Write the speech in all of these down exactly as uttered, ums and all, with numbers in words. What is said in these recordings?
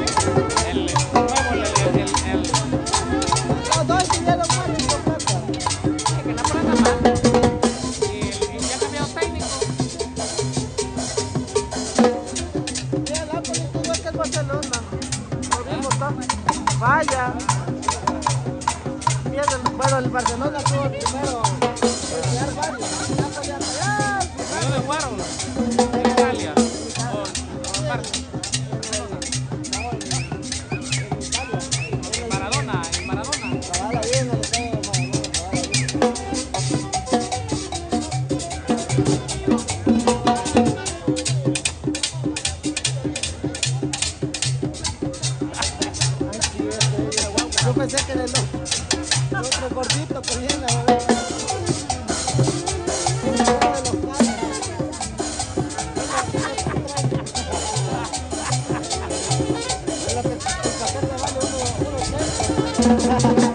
El nuevo, el, el, el, el... No, no, si ya lo ponen completa. Es que la ponen a mano. Y, y ya ha cambiado técnico. Mira, el Napoli tuvo que el Barcelona. Lo mismo está. Vaya. Pierde el- Bueno, el Barcelona tuvo el primero. El Real varios. El Napoli anda allá. ¿De dónde jugaron? En Italia. O, o aparte. Maradona, en Maradona. Trabaja bien, el estadio de Maradona, trabaja bien. Ay, sí, este, yo pensé que era el otro, el otro gordito que viene a ver. Uno de los caras. Es lo que el café le vale uno, uno cero.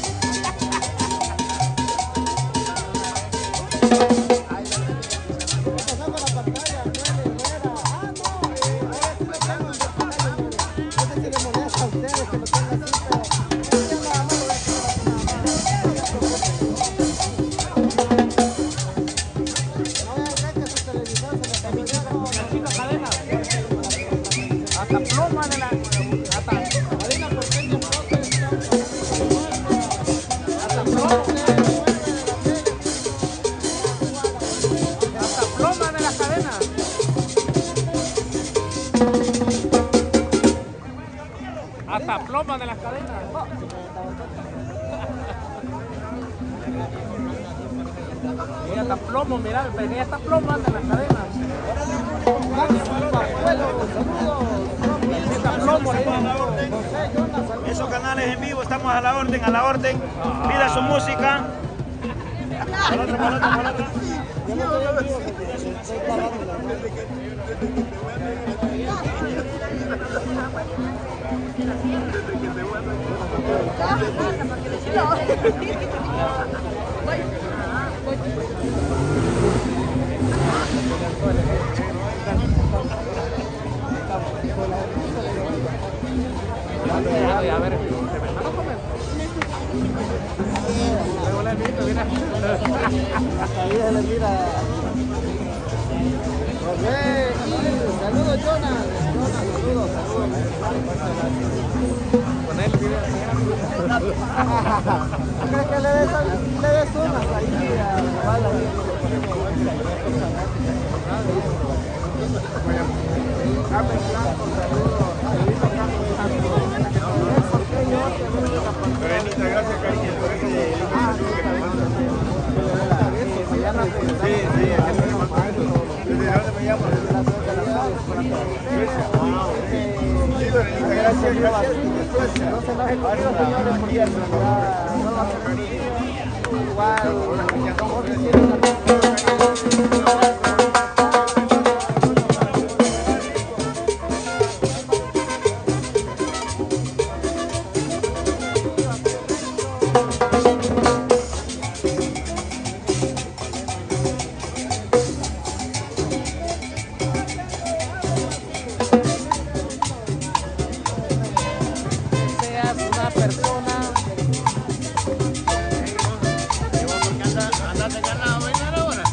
Pasando la pantalla, nueve, nueve. Ah, no, eh, ahora sí lo tengo en pantalla, nueve. No sé si le molesta a ustedes que lo tenga así, pero yo nada más lo voy a quedar nada más. No se preocupen. No voy a dejar que su televisor se le cambie. No, La chica cadena. Hasta ploma de la... Hasta... Marina, ¿por qué yo creo que está Hasta ploma. Hasta ploma de la cadena. Hasta ploma de las cadenas. Y hasta plomo, mira, venía hasta ploma de las cadenas. Hasta plomo, Esos canales en vivo, estamos a la orden, a la orden. Pida su música. Para otra, para otra, para otra. A ver, ¿se me van a comer? Luego le invito, mira. Hasta ahí se le mira. José, saludos Jonas. Jonas, saludos, saludos. Con él, mira. ¿No crees que le des, le des unas ahí a la bala? Carmen Blanco, saludos. ¿Por qué yo? Benita, gracias, cariño, por ese link que me mandas. Sí, sí, aquí tenemos. ¿Desde dónde me llamas? Sí, Benita, gracias, gracias. No se enoje conmigo, señores, porque ya no va a ser igual. ¿Cómo quisieron? Seas una persona. ¿Andas de ganado, ven ahora?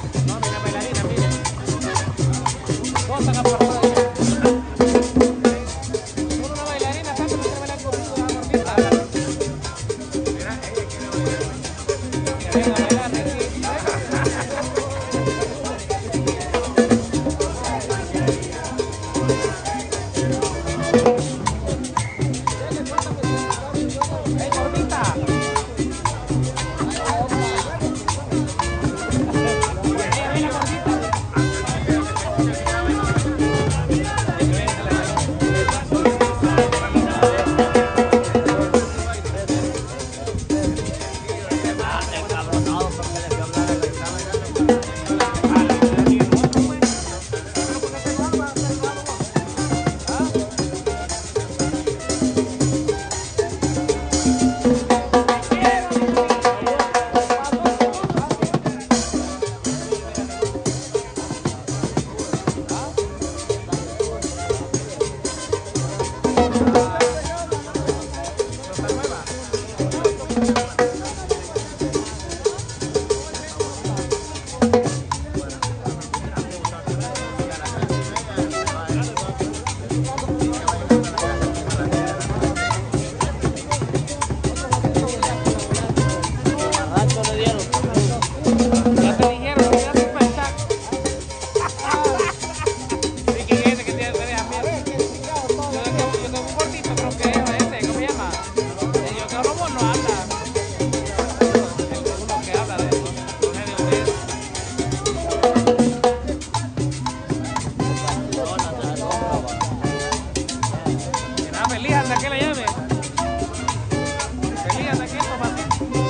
feliz hasta que la llame. Feliz hasta que esto pase.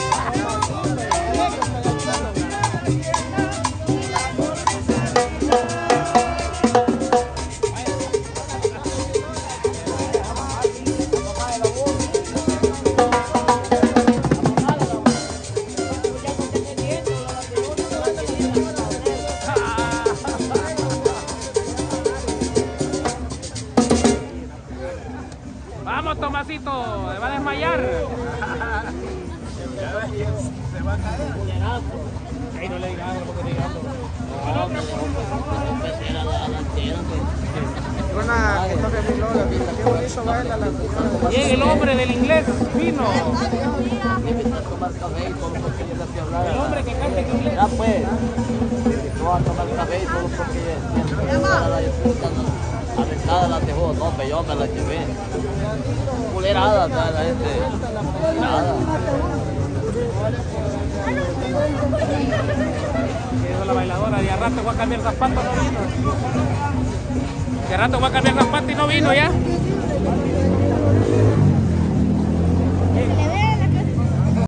Vamos, Tomasito, se va a desmayar. Se va a caer. Ahí no le digas algo porque te digas. Una que toque mi lola, qué bonito baila la señora. Llega el hombre del inglés fino. El hombre que canta en inglés. Ya pues, no vas a tomar café y todo porque arrancada la dejó, no, pero yo me la llevé. Culerada está la gente. Nada. Dijo la bailadora, de a rato voy a cambiar zapatos, no vino. De a rato voy a cambiar zapatos y no vino ya.